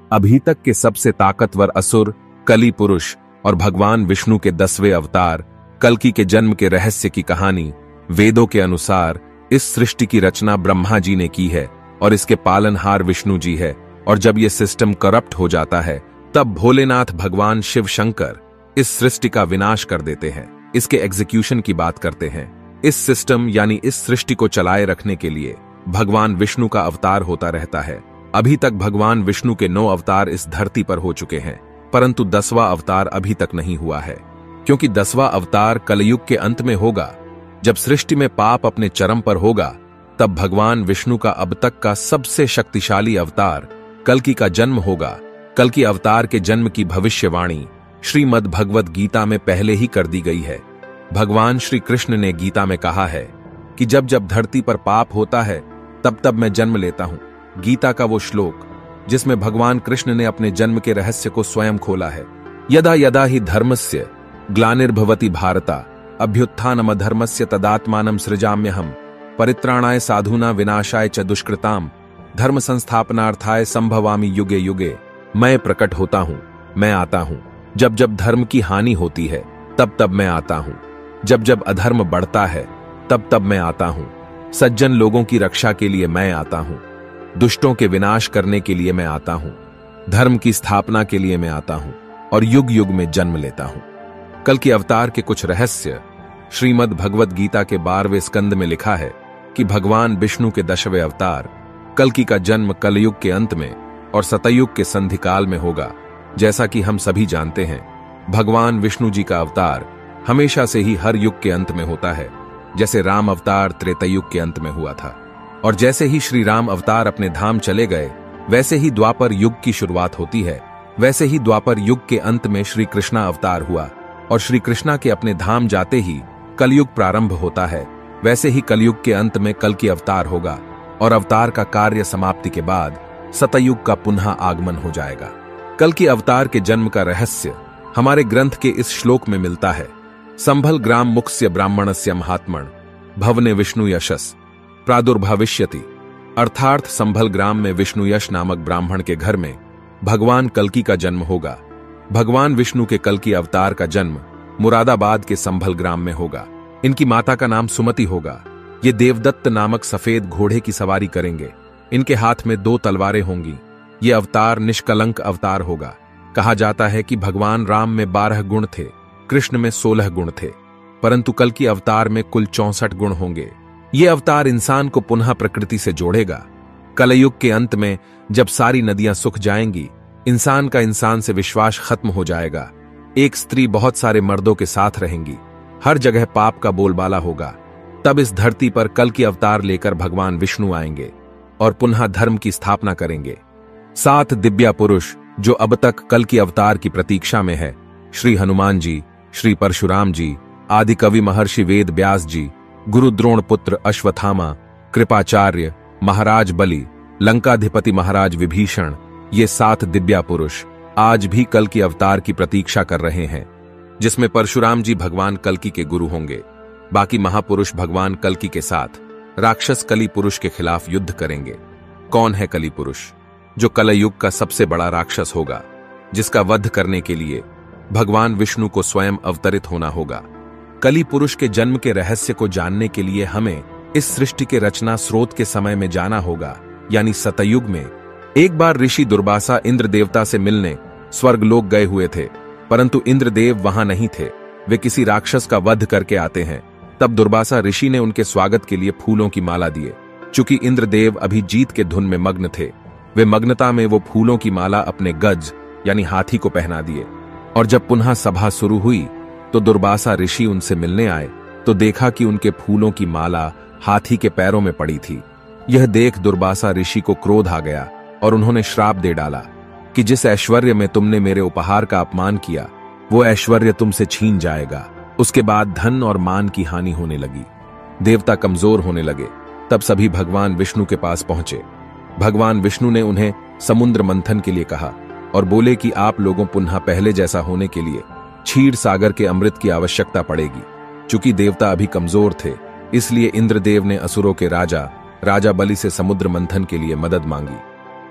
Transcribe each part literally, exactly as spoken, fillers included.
अभी तक के सबसे ताकतवर असुर, कली पुरुष और भगवान विष्णु के दसवें अवतार कल्कि के जन्म के रहस्य की कहानी वेदों के अनुसार इस सृष्टि की रचना ब्रह्मा जी ने की है और इसके पालनहार विष्णु जी है। और जब यह सिस्टम करप्ट हो जाता है तब भोलेनाथ भगवान शिव शंकर इस सृष्टि का विनाश कर देते हैं। इसके एग्जीक्यूशन की बात करते हैं। इस सिस्टम यानी इस सृष्टि को चलाए रखने के लिए भगवान विष्णु का अवतार होता रहता है। अभी तक भगवान विष्णु के नौ अवतार इस धरती पर हो चुके हैं, परंतु दसवां अवतार अभी तक नहीं हुआ है, क्योंकि दसवां अवतार कलयुग के अंत में होगा। जब सृष्टि में पाप अपने चरम पर होगा तब भगवान विष्णु का अब तक का सबसे शक्तिशाली अवतार कल्कि का जन्म होगा। कल्कि अवतार के जन्म की भविष्यवाणी श्रीमद् भगवद गीता में पहले ही कर दी गई है। भगवान श्री कृष्ण ने गीता में कहा है कि जब जब धरती पर पाप होता है तब तब मैं जन्म लेता हूं। गीता का वो श्लोक जिसमें भगवान कृष्ण ने अपने जन्म के रहस्य को स्वयं खोला है। यदा यदा ही धर्मस्य ग्लानिर्भवति भारता अभ्युत्थानम अधर्मस्य तदात्मानं सृजाम्यहम् परित्राणाय साधूना विनाशाय च दुष्कृताम धर्म संस्थापनार्थाय संभवामि युगे युगे। मैं प्रकट होता हूं, मैं आता हूं। जब जब धर्म की हानि होती है तब तब मैं आता हूं। जब जब अधर्म बढ़ता है तब तब मैं आता हूं। सज्जन लोगों की रक्षा के लिए मैं आता हूं। दुष्टों के विनाश करने के लिए मैं आता हूं। धर्म की स्थापना के लिए मैं आता हूं और युग युग में जन्म लेता हूं। कल्कि अवतार के कुछ रहस्य श्रीमद् भगवद गीता के बारहवें स्कंद में लिखा है कि भगवान विष्णु के दसवें अवतार कल्कि का जन्म कलयुग के अंत में और सतयुग के संधिकाल में होगा। जैसा कि हम सभी जानते हैं, भगवान विष्णु जी का अवतार हमेशा से ही हर युग के अंत में होता है। जैसे राम अवतार त्रेतायुग के अंत में हुआ था और जैसे ही श्री राम अवतार अपने धाम चले गए वैसे ही द्वापर युग की शुरुआत होती है। वैसे ही द्वापर युग के अंत में श्री कृष्णा अवतार हुआ और श्री कृष्णा के अपने धाम जाते ही कलयुग प्रारंभ होता है। वैसे ही कलयुग के अंत में कल्कि अवतार होगा और अवतार का कार्य समाप्ति के बाद सतयुग का पुनः आगमन हो जाएगा। कल्कि अवतार के जन्म का रहस्य हमारे ग्रंथ के इस श्लोक में मिलता है। संभल ग्राम मुक्स्य ब्राह्मणस्य महात्मन भवने विष्णु यशस प्रादुर्भविष्यति। अर्थात संभल ग्राम में विष्णु यश नामक ब्राह्मण के घर में भगवान कल्कि का जन्म होगा। भगवान विष्णु के कल्कि अवतार का जन्म मुरादाबाद के संभल ग्राम में होगा। इनकी माता का नाम सुमति होगा। ये देवदत्त नामक सफेद घोड़े की सवारी करेंगे। इनके हाथ में दो तलवारें होंगी। ये अवतार निष्कलंक अवतार होगा। कहा जाता है कि भगवान राम में बारह गुण थे, कृष्ण में सोलह गुण थे, परंतु कल्कि अवतार में कुल चौसठ गुण होंगे। ये अवतार इंसान को पुनः प्रकृति से जोड़ेगा। कलयुग के अंत में जब सारी नदियां सूख जाएंगी, इंसान का इंसान से विश्वास खत्म हो जाएगा। एक स्त्री बहुत सारे मर्दों के साथ रहेंगी। हर जगह पाप का बोलबाला होगा। तब इस धरती पर कल्कि अवतार लेकर भगवान विष्णु आएंगे और पुनः धर्म की स्थापना करेंगे। सात दिव्या पुरुष जो अब तक कल्कि अवतार की प्रतीक्षा में है, श्री हनुमान जी, श्री परशुराम जी, आदि कवि महर्षि वेद व्यास जी, गुरु द्रोण पुत्र अश्वत्थामा, कृपाचार्य, महाराज बलि, लंकाधिपति महाराज विभीषण, ये सात दिव्या पुरुष आज भी कल्कि अवतार की प्रतीक्षा कर रहे हैं, जिसमें परशुराम जी भगवान कल्कि के गुरु होंगे। बाकी महापुरुष भगवान कल्कि के साथ राक्षस कली पुरुष के खिलाफ युद्ध करेंगे। कौन है कली पुरुष? जो कलयुग का सबसे बड़ा राक्षस होगा, जिसका वध करने के लिए भगवान विष्णु को स्वयं अवतरित होना होगा। कली पुरुष के जन्म के रहस्य को जानने के लिए हमें इस सृष्टि के रचना स्रोत के समय में जाना होगा, यानी सतयुग में। एक बार ऋषि दुर्वासा इंद्र देवता से मिलने स्वर्गलोक गए हुए थे, परंतु इंद्रदेव वहां नहीं थे। वे किसी राक्षस का वध करके आते हैं। तब दुर्वासा ऋषि ने उनके स्वागत के लिए फूलों की माला दिए। चूंकि इंद्रदेव अभी जीत के धुन में मग्न थे, वे मग्नता में वो फूलों की माला अपने गज यानी हाथी को पहना दिए। और जब पुनः सभा शुरू हुई तो दुर्वासा ऋषि उनसे मिलने आए तो देखा कि उनके फूलों की माला हाथी के पैरों में पड़ी थी। यह देख दुर्वासा ऋषि को क्रोध आ गया और उन्होंने श्राप दे डाला कि जिस ऐश्वर्य में तुमने मेरे उपहार का अपमान किया, वो ऐश्वर्य तुमसे छीन जाएगा। उसके बाद धन और मान की हानि होने लगी। देवता कमजोर होने लगे। तब सभी भगवान विष्णु के पास पहुंचे। भगवान विष्णु ने उन्हें समुद्र मंथन के लिए कहा और बोले कि आप लोगों पुनः पहले जैसा होने के लिए क्षीर सागर के अमृत की आवश्यकता पड़ेगी। चूंकि देवता अभी कमजोर थे, इसलिए इंद्रदेव ने असुरों के राजा राजा बलि से समुद्र मंथन के लिए मदद मांगी।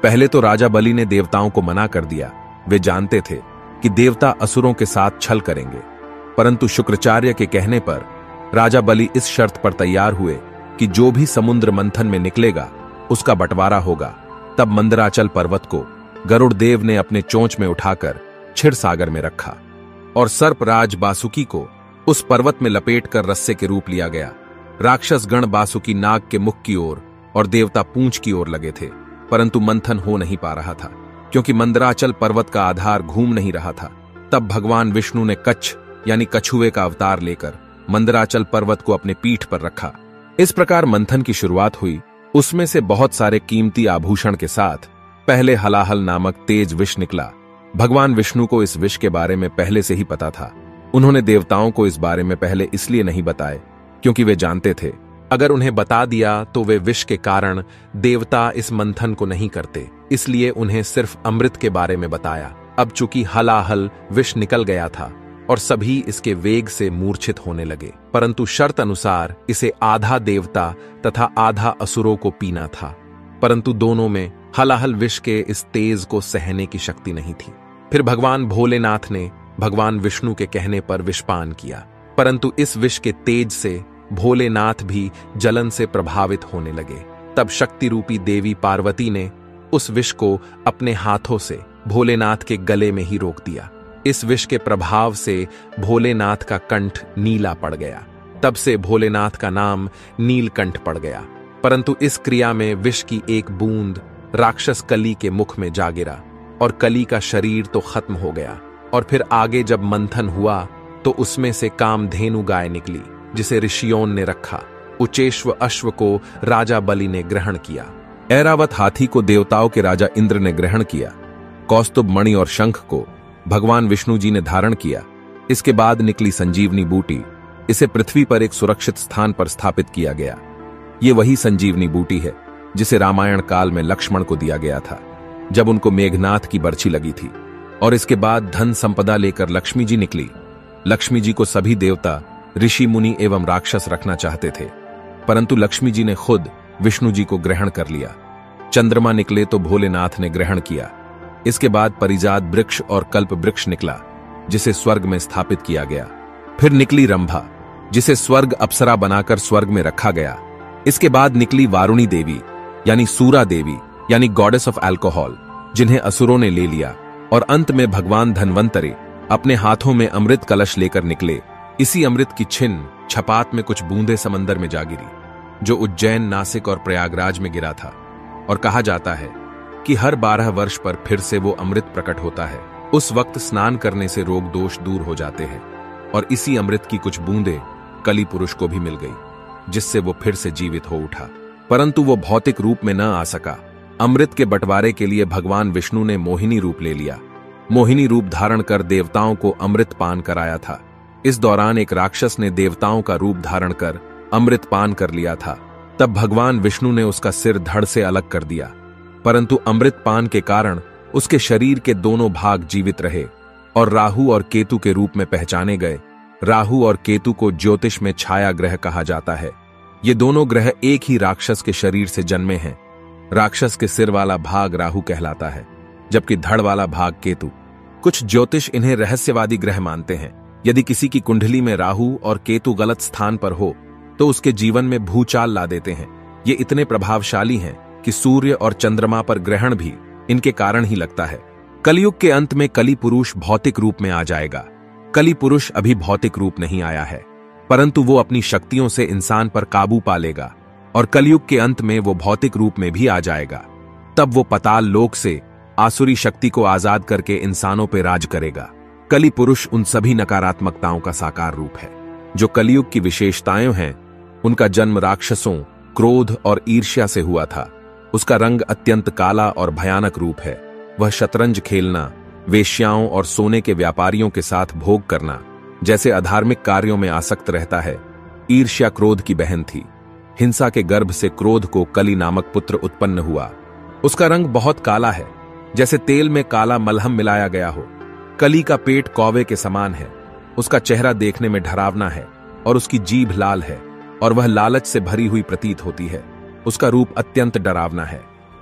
पहले तो राजा बलि ने देवताओं को मना कर दिया। वे जानते थे कि देवता असुरों के साथ छल करेंगे, परंतु शुक्राचार्य के कहने पर राजा बलि इस शर्त पर तैयार हुए कि जो भी समुद्र मंथन में निकलेगा उसका बंटवारा होगा। तब मंदराचल पर्वत को गरुड़ देव ने अपने चोंच में उठाकर क्षीर सागर में रखा और सर्पराज बासुकी को उस पर्वत में लपेटकर रस्से के रूप लिया गया। राक्षस गण बासुकी नाग के मुख की ओर और देवता पूंछ की ओर लगे थे, परंतु मंथन हो नहीं पा रहा था क्योंकि मंदराचल पर्वत का आधार घूम नहीं रहा था। तब भगवान विष्णु ने कच्छ यानी कछुए का अवतार लेकर मंदराचल पर्वत को अपने पीठ पर रखा। इस प्रकार मंथन की शुरुआत हुई। उसमें से बहुत सारे कीमती आभूषण के साथ पहले हलाहल नामक तेज विष निकला। भगवान विष्णु को इस विष के बारे में पहले से ही पता था। उन्होंने देवताओं को इस बारे में पहले इसलिए नहीं बताए क्योंकि वे जानते थे अगर उन्हें बता दिया तो वे विष के कारण देवता इस मंथन को नहीं करते, इसलिए उन्हें सिर्फ अमृत के बारे में बताया। अब चूंकि हलाहल विष निकल गया था और सभी इसके वेग से मूर्छित होने लगे, परंतु शर्त अनुसार इसे आधा देवता तथा आधा असुरों को पीना था, परंतु दोनों में हलाहल विष के इस तेज को सहने की शक्ति नहीं थी। फिर भगवान भोलेनाथ ने भगवान विष्णु के कहने पर विषपान किया, परंतु इस विष के तेज से भोलेनाथ भी जलन से प्रभावित होने लगे। तब शक्ति रूपी देवी पार्वती ने उस विष को अपने हाथों से भोलेनाथ के गले में ही रोक दिया। इस विष के प्रभाव से भोलेनाथ का कंठ नीला पड़ गया। तब से भोलेनाथ का नाम नीलकंठ पड़ गया। परंतु इस क्रिया में विष की एक बूंद राक्षस कली के मुख में जा गिरा और कली का शरीर तो खत्म हो गया। और फिर आगे जब मंथन हुआ तो उसमें से कामधेनु गाय निकली जिसे ऋषियों ने रखा। उचेश्व अश्व को राजा बलि ने ग्रहण किया। ऐरावत हाथी को देवताओं के राजा इंद्र ने ग्रहण किया। कौस्तुभ मणि और शंख को भगवान विष्णु जी ने धारण किया। इसके बाद निकली संजीवनी बूटी। इसे पृथ्वी पर एक सुरक्षित स्थान पर स्थापित किया गया। ये वही संजीवनी बूटी है जिसे रामायण काल में लक्ष्मण को दिया गया था जब उनको मेघनाथ की बर्छी लगी थी। और इसके बाद धन संपदा लेकर लक्ष्मी जी निकली। लक्ष्मी जी को सभी देवता, ऋषि मुनि एवं राक्षस रखना चाहते थे, परंतु लक्ष्मी जी ने खुद विष्णु जी को ग्रहण कर लिया। चंद्रमा निकले तो भोलेनाथ ने ग्रहण किया। इसके बाद परिजात वृक्ष और कल्प वृक्ष निकला जिसे स्वर्ग में स्थापित किया गया। फिर निकली रंभा जिसे स्वर्ग अप्सरा बनाकर स्वर्ग में रखा गया। इसके बाद निकली वारुणी देवी यानी सूरा देवी यानी गॉडेस ऑफ अल्कोहल, जिन्हें असुरों ने ले लिया। और अंत में भगवान धन्वंतरि अपने हाथों में अमृत कलश लेकर निकले। इसी अमृत की छिन्न छपात में कुछ बूंदे समंदर में जा गिरी जो उज्जैन, नासिक और प्रयागराज में गिरा था। और कहा जाता है कि हर बारह वर्ष पर फिर से वो अमृत प्रकट होता है। उस वक्त स्नान करने से रोग दोष दूर हो जाते हैं। और इसी अमृत की कुछ बूंदे कली पुरुष को भी मिल गई जिससे वो फिर से जीवित हो उठा, परंतु वो भौतिक रूप में न आ सका। अमृत के बंटवारे के लिए भगवान विष्णु ने मोहिनी रूप ले लिया। मोहिनी रूप धारण कर देवताओं को अमृत पान कराया था। इस दौरान एक राक्षस ने देवताओं का रूप धारण कर अमृत पान कर लिया था। तब भगवान विष्णु ने उसका सिर धड़ से अलग कर दिया, परंतु अमृत पान के कारण उसके शरीर के दोनों भाग जीवित रहे और राहु और केतु के रूप में पहचाने गए। राहु और केतु को ज्योतिष में छाया ग्रह कहा जाता है। ये दोनों ग्रह एक ही राक्षस के शरीर से जन्मे हैं। राक्षस के सिर वाला भाग राहु कहलाता है, जबकि धड़ वाला भाग केतु। कुछ ज्योतिष इन्हें रहस्यवादी ग्रह मानते हैं। यदि किसी की कुंडली में राहु और केतु गलत स्थान पर हो तो उसके जीवन में भूचाल ला देते हैं। ये इतने प्रभावशाली हैं कि सूर्य और चंद्रमा पर ग्रहण भी इनके कारण ही लगता है। कलयुग के अंत में कली पुरुष भौतिक रूप में आ जाएगा। कली पुरुष अभी भौतिक रूप नहीं आया है, परंतु वो अपनी शक्तियों से इंसान पर काबू पा लेगा और कलयुग के अंत में वो भौतिक रूप में भी आ जाएगा। तब वो पताल लोक से आसुरी शक्ति को आजाद करके इंसानों पर राज करेगा। कली पुरुष उन सभी नकारात्मकताओं का साकार रूप है जो कलयुग की विशेषताएं हैं। उनका जन्म राक्षसों, क्रोध और ईर्ष्या से हुआ था। उसका रंग अत्यंत काला और भयानक रूप है। वह शतरंज खेलना, वेश्याओं और सोने के व्यापारियों के साथ भोग करना जैसे अधार्मिक कार्यों में आसक्त रहता है। ईर्ष्या क्रोध की बहन थी। हिंसा के गर्भ से क्रोध को कली नामक पुत्र उत्पन्न हुआ। उसका रंग बहुत काला है, जैसे तेल में काला मलहम मिलाया गया हो। कली का पेट कौवे के समान है। उसका चेहरा देखने में डरावना है और उसकी जीभ लाल है और वह लालच से भरी हुई प्रतीत होती है। उसका रूप अत्यंत डरावना है।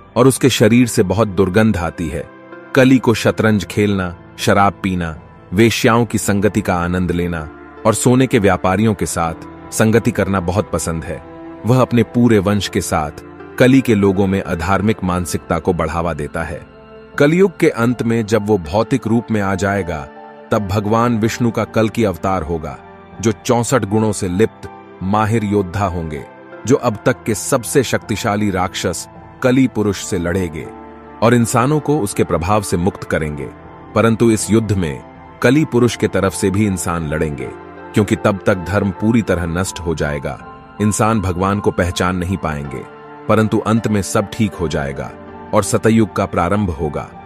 और उसके शरीर से बहुत दुर्गंध आती है। कली को शतरंज खेलना, शराब पीना, वेश्याओं की संगति का आनंद लेना और सोने के व्यापारियों के साथ संगति करना बहुत पसंद है। वह अपने पूरे वंश के साथ कली के लोगों में अधार्मिक मानसिकता को बढ़ावा देता है। कलयुग के अंत में जब वो भौतिक रूप में आ जाएगा, तब भगवान विष्णु का कल्कि अवतार होगा, जो चौसठ गुणों से लिप्त माहिर योद्धा होंगे, जो अब तक के सबसे शक्तिशाली राक्षस कली पुरुष से लड़ेंगे और इंसानों को उसके प्रभाव से मुक्त करेंगे। परंतु इस युद्ध में कली पुरुष के तरफ से भी इंसान लड़ेंगे, क्योंकि तब तक धर्म पूरी तरह नष्ट हो जाएगा। इंसान भगवान को पहचान नहीं पाएंगे, परंतु अंत में सब ठीक हो जाएगा और सतयुग का प्रारंभ होगा।